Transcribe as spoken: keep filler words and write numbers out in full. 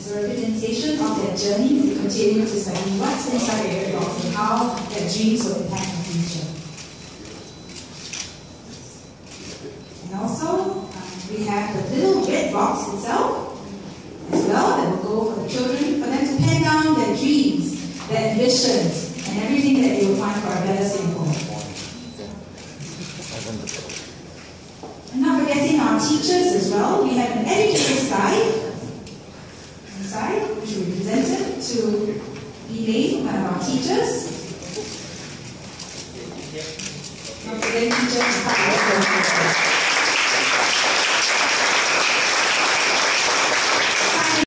It's a representation of their journey as they continue to study what's inside their red box and how their dreams will impact the future. And also, um, we have the little red box itself as well that will go for the children, for them to pen down their dreams, their ambitions, and everything that they will find for a better Singapore. And not forgetting our teachers as well, we have an educator's guide inside, which will be presented to Elaine, one of our teachers. Not forgetting teachers as part of